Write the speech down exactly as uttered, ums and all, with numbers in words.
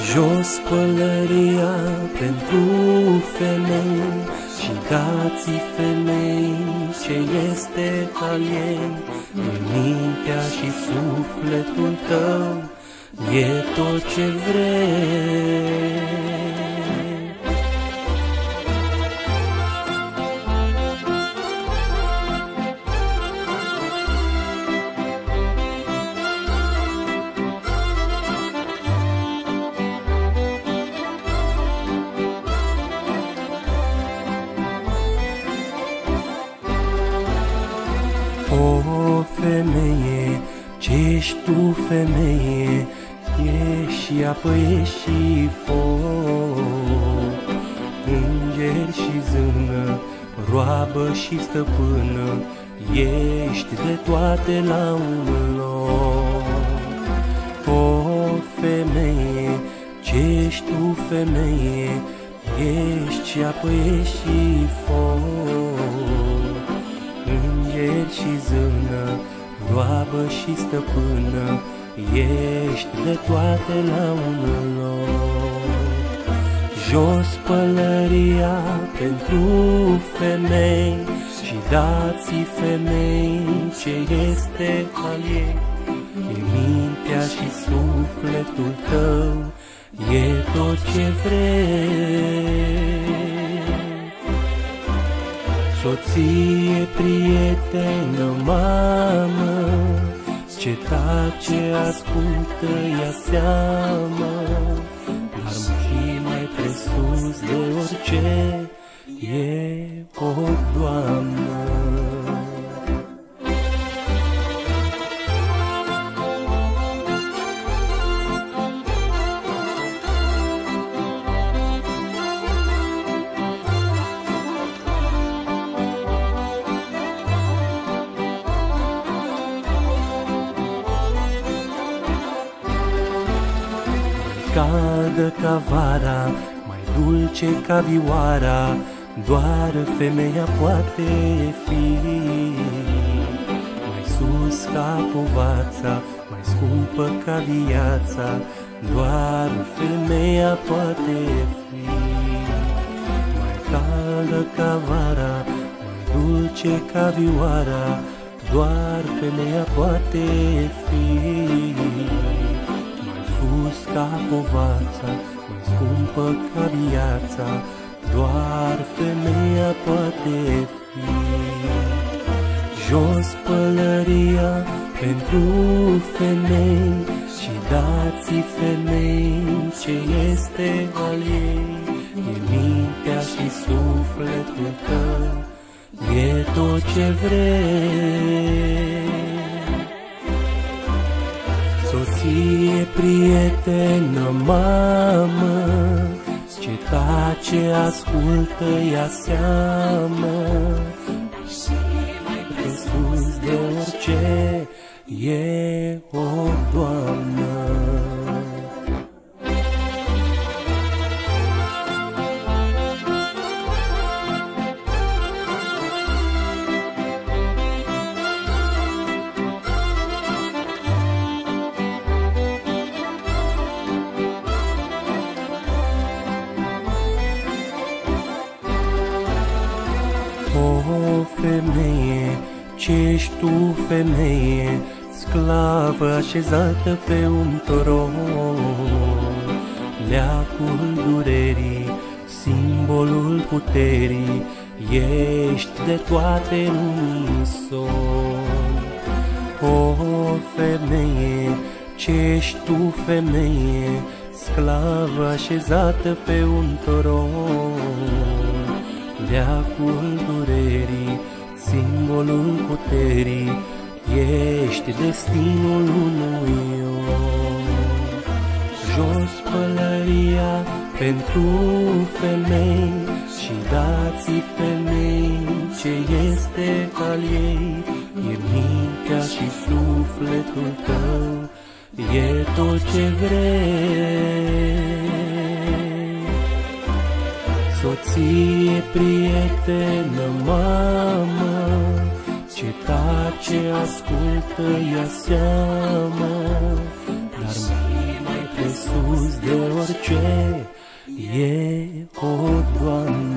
Jos pălăria pentru femei și dați-i femei ce este al ei. E mintea și sufletul tău, e tot ce vrei. O femeie, ce-ești tu, femeie, ești și apă, ești și foc, înger și zână, roabă și stăpână, ești de toate la un loc. O femeie, ce-ești tu, femeie, ești și apă, ești și foc, înger și zână, roabă și stăpână, ești de toate la un loc. Jos pălăria pentru femei și dați-i femei ce este al ei. E mintea și sufletul tău, e tot ce vrei. Soție, prietenă, mamă, ce tace, ascultă, ia seamă, dar și mai presus de orice e o doamnă. Caldă ca vara, mai dulce ca vioara, doar femeia poate fi. Mai sus ca povața, mai scumpă ca viața, doar femeia poate fi. Mai caldă ca vara, mai dulce ca vioara, doar femeia poate fi. Sus ca povața, mai scumpă ca viața, doar femeia poate fi. Jos pălăria pentru femei și dați-i femei ce este al ei. E mintea și sufletul tău, e tot ce vrei. Soție, prietenă, mamă, ce tace, ascultă, ia seamă, și mai presus de orice e o doamnă. O femeie, ce-ești tu, femeie, sclavă așezată pe un toron, leacul durerii, simbolul puterii, ești de toate în unison. O femeie, ce-ești tu, femeie, sclavă așezată pe un toron, leacul durerii, simbolul puterii, ești destinul unui om. Jos pălăria pentru femei și dați-i femei ce este al ei. E mintea și sufletul tău, e tot ce vrei. Soție, prietenă, mamă, ce tace, ascultă, ia seamă, dar mai presus sus de orice, e, o, Doamne,